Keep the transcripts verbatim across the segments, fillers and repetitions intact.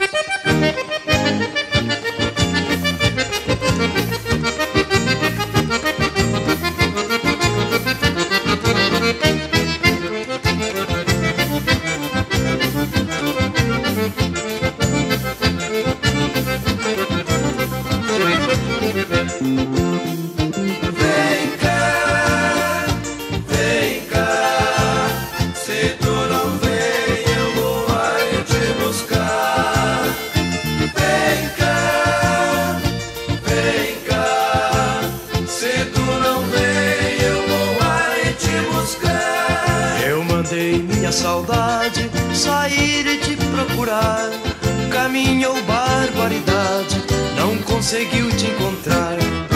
Saudade, sair e te procurar, caminhou barbaridade, não conseguiu te encontrar.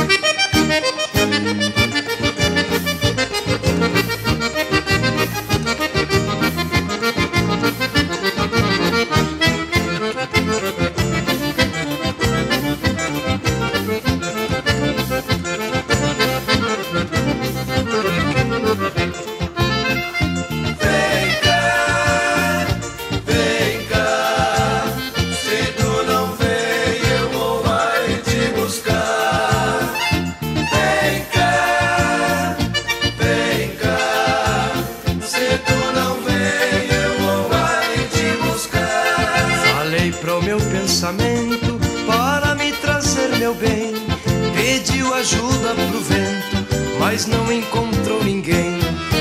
Para me trazer meu bem, pediu ajuda pro vento, mas não encontrou ninguém.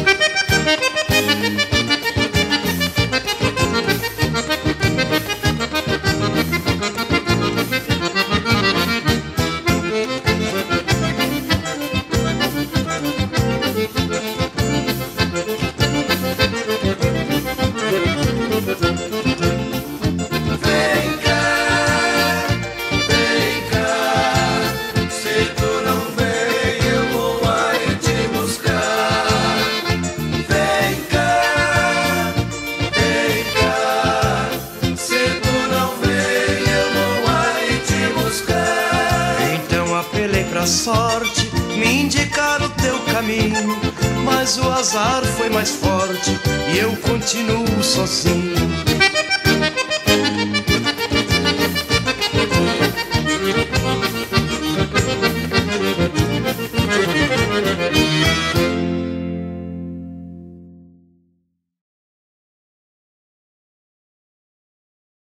Sorte, me indicar o teu caminho, mas o azar foi mais forte e eu continuo sozinho.